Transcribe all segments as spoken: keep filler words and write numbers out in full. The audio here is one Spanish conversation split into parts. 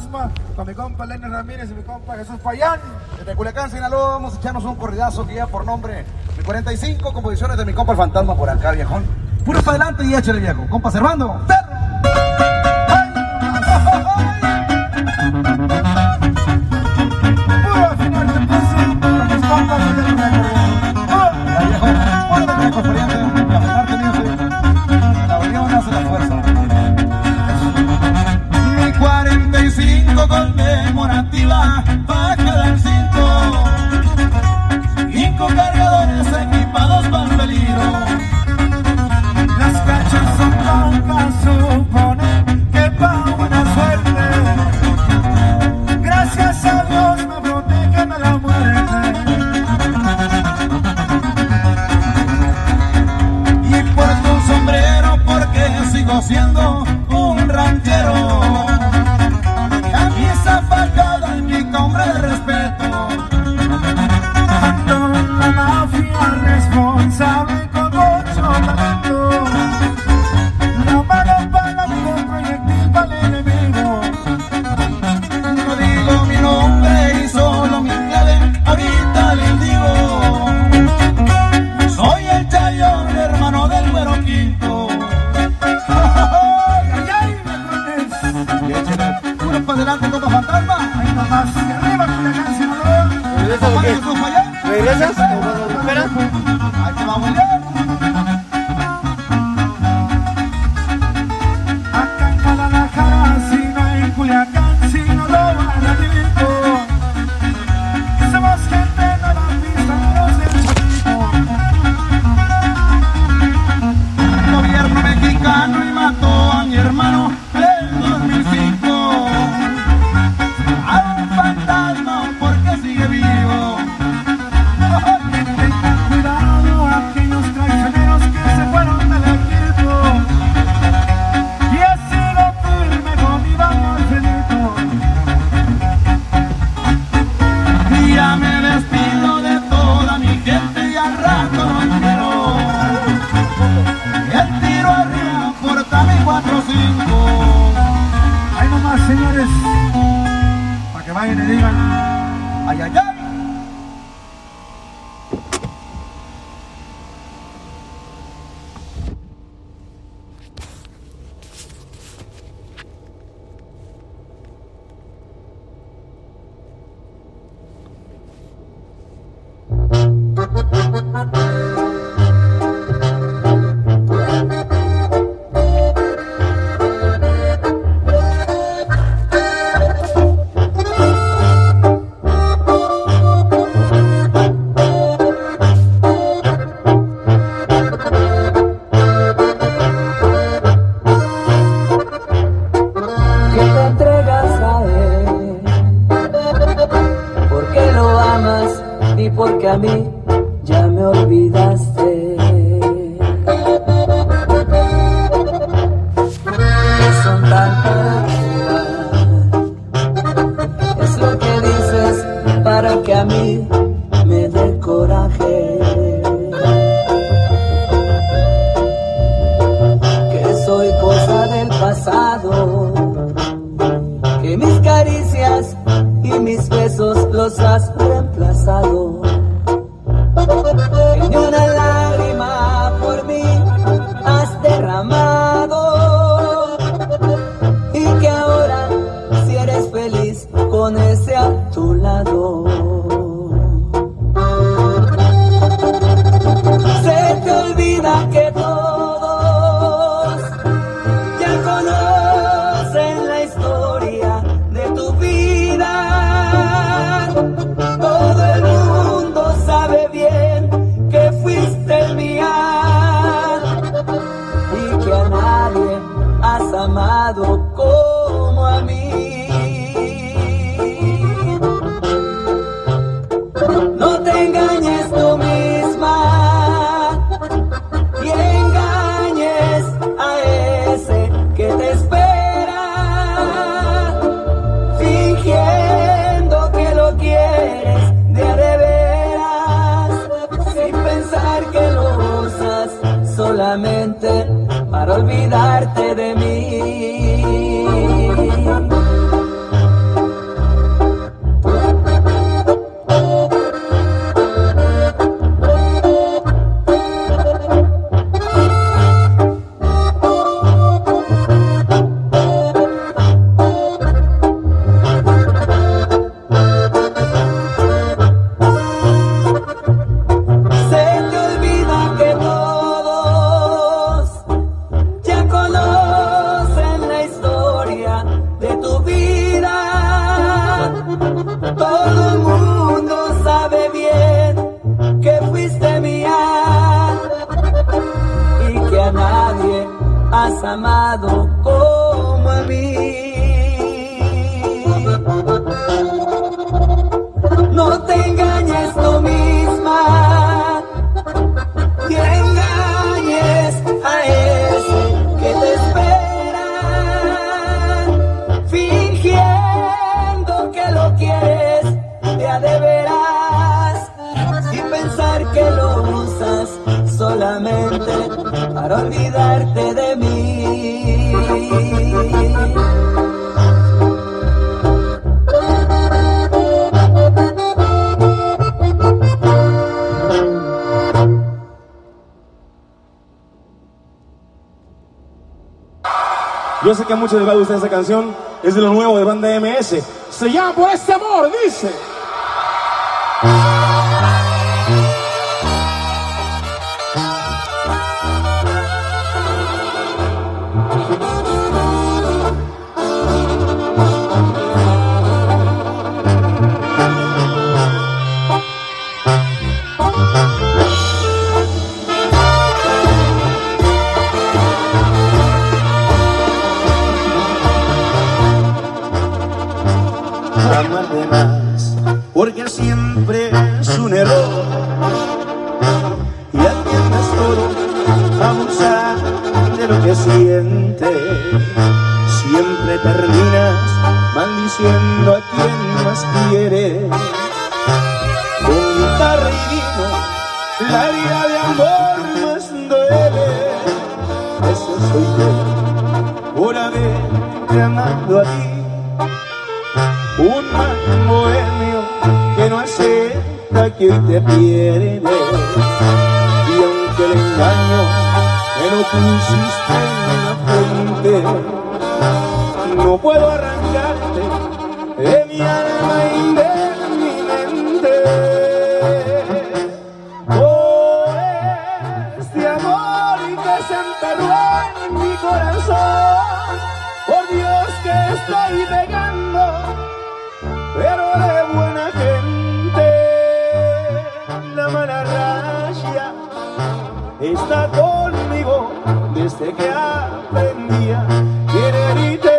Fantasma, con mi compa Lenny Ramírez y mi compa Jesús Payán. Desde Culiacán, Sinaloa, vamos a echarnos un corridazo que ya por nombre de cuarenta y cinco composiciones de mi compa el Fantasma por acá, viejón. Puro para adelante y échale, viejo. Compa Servando, perro. Puro final de paso con mis compas de Lenny Ya, viejo, guarda viejo, pariente, y a fumarte music. La unión hace la fuerza. Mi cuarenta y cinco conmemorativa pa' cada cinco. Cinco cargadores equipados para el peligro. Las cachas son blancas, supone que pa' buena suerte. Gracias a Dios me protegen de la muerte. Y porto un sombrero porque sigo siendo un ranchero. Camisa fajada y mi nombre de respeto. Ando en la mafia responsable con mucho talento. La mano para la vida, proyectil para el enemigo. No digo mi nombre y solo mi clave, ahorita les digo. Soy el Chayón, hermano del Güero Quinto. ¡Ay, ay, ay! Y échale puro para adelante, compa Fantasma. Ahí nomás, y arriba con la canción, ¿no? ¿Regresas o qué? ¿Regresas? ¿O esperas? Ahí te va a bailar. Acá en Guadalajara, si no en Culiacán, si no lo van a rico. Somos gente de la pista, los del Chapico. El gobierno mexicano y mató a mi hermano en dos mil cinco. A un fantasma porque sigue vivo. Tengan cuidado aquellos traicioneros que se fueron del equipo. Y así lo firme con mi Alfredito. Y ya me despido de toda mi gente y al rato no quiero. El tiro arriba por mi cuatro cinco. Ahí nomás, señores, para que vayan y digan. Ay, ay, ay. Que te entregas a él, porque lo amas y porque a mí ya me olvidaste. Que son tan igual, es lo que dices para que a mí me dé coraje. Que soy cosa del pasado, que mis caricias y mis besos los has reemplazado. Que ni una lágrima por mí has derramado, y que ahora si eres feliz con ese a tu lado. Se te olvida que todos ya conocen la historia de tu vida. Todo el mundo sabe bien que fuiste mía y que a nadie has amado como a mí. No te engañes tú misma y engañes a ese que te espera, fingiendo que lo quieres de a de veras, sin pensar que lo usas solamente para olvidarte de mí. has amado como a mí. No te engañes tú misma, que engañes a ese que te espera, fingiendo que lo quieres ya de veras, sin pensar que lo usas solamente para olvidarte de mí. Yo sé que a muchos les va a gustar esta canción, es de lo nuevo de Banda M S. Se llama Por Este Amor, dice. Amar de más, porque siempre es un error, y atiendes todo, abusar de lo que sientes. Siempre terminas maldiciendo a quien más quieres. Con tarrino, la herida de amor más duele. Eso soy yo, por haberte amado a ti. Un mal bohemio que no acepta que hoy te pierde. Y aunque el engaño me lo pusiste en la frente, no puedo arrancarte de mi alma y de mi mente. Oh, este amor que se enterró en mi corazón, por Dios que estoy pegando, pero de buena gente. La mala racha está conmigo desde que aprendí a quererte.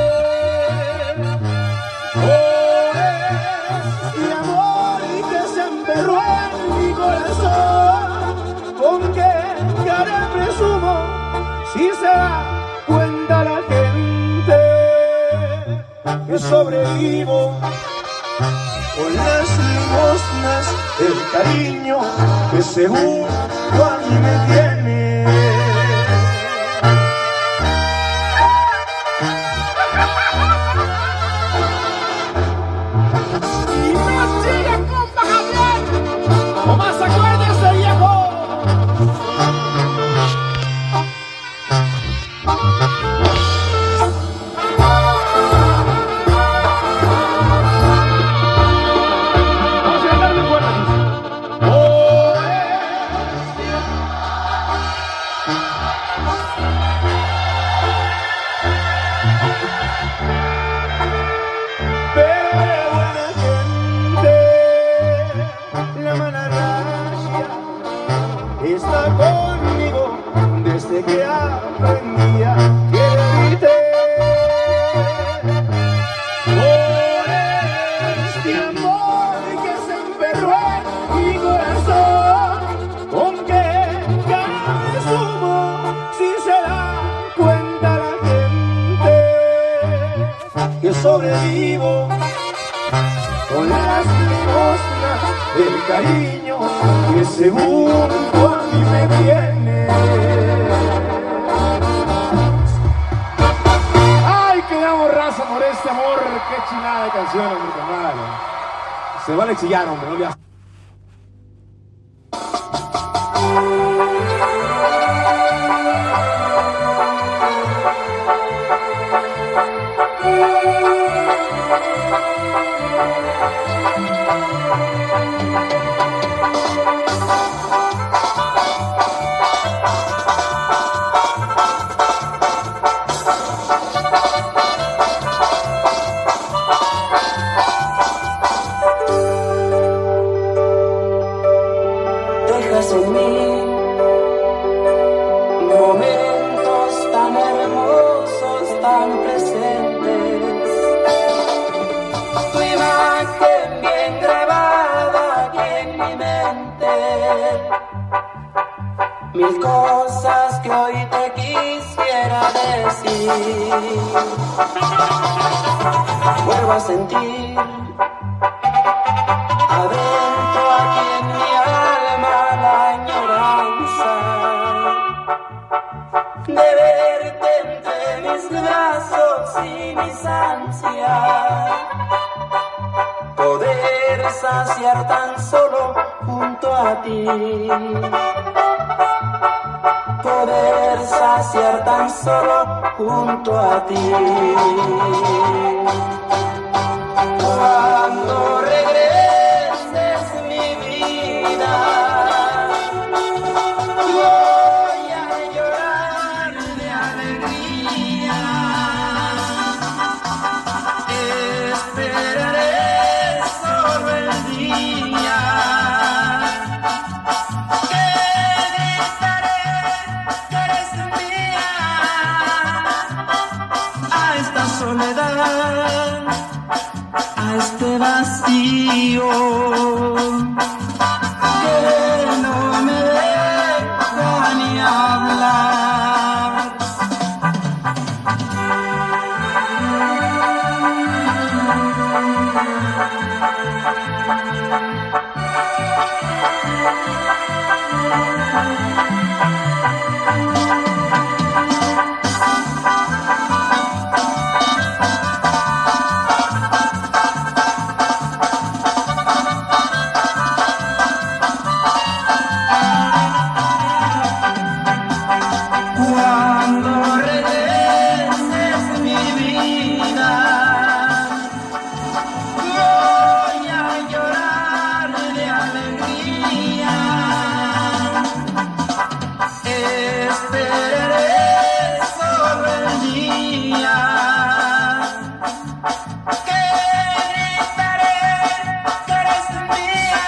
Oh, este amor que se emperró en mi corazón, ¿con qué cara presumo si se da cuenta la gente que sobrevivo con las limosnas del cariño que según tú a mí me tiene? Y no sigue, compa Javier, o más acuérdese, viejo. Está conmigo desde que aprendí a quererte. Por este amor que se emperró en mi corazón, ¿con qué cara presumo si se da cuenta la gente que sobrevivo con las limosnas del cariño que según tú a mí me tiene? Ay, quedamos raza por este amor. Qué chingada de canción, hombre, carnal. Se vale chillar, hombre, no le hagas. Dejas en mí momentos tan hermosos tan presentes. Tu imagen bien grabada aquí en mi mente. Mil cosas que hoy te quisiera decir. Vuelvo a sentir adentro aquí en mi alma la añoranza de verte entre mis brazos y mis ansias, poder saciar tan solo junto a ti, poder saciar tan solo junto a ti. Cuando regreses mi vida, voy a llorar de alegría. Esperaré solo el día que gritaré que eres mía. A esta soledad, a este vacío que no me deja ni hablar. Cuando regreses mi vida, voy a llorar de alegría. Esperaré solo el día que gritaré que eres mía.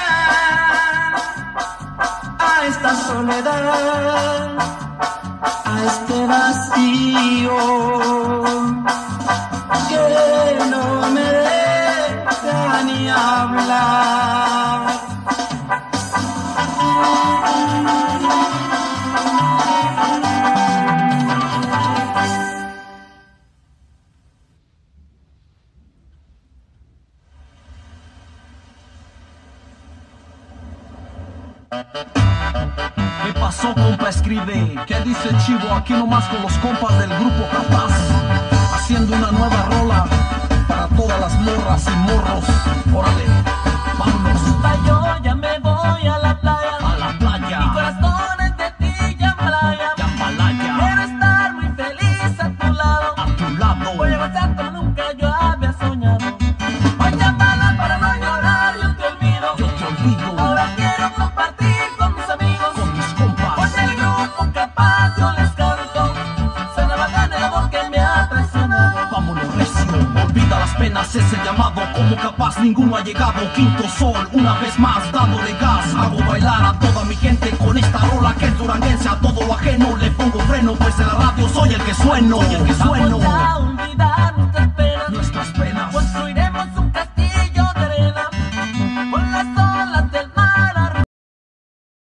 A esta soledad, a este vacío que no me deja ni hablar. ¿Qué pasó, compa? Escribe. ¿Qué dice Chivo? Aquí nomás con los compas del grupo Capaz, haciendo una nueva rola para todas las morras y morros. Órale, vámonos. Yo ya me voy a la playa, A la playa, mi corazón es de ti, Jambalaya. Jambalaya, Quiero estar muy feliz a tu lado. a tu lado. Voy a gozar como nunca yo había soñado. Voy a llamarla para no llorar, yo te olvido. Yo te olvido Ahora quiero compartir con mis amigos. con mis compas. Con el grupo Capaz yo les canto. Suena bacán el amor que me ha traicionado. Vámonos recio, olvida las penas, es el llamado. Como Capaz ninguno ha llegado. Quinto Sol, una vez más dándole gas. Hago bailar a toda mi gente con esta rola que es duranguense. A todo lo ajeno le pongo freno, pues en la radio soy el que sueno. Soy el que sueno.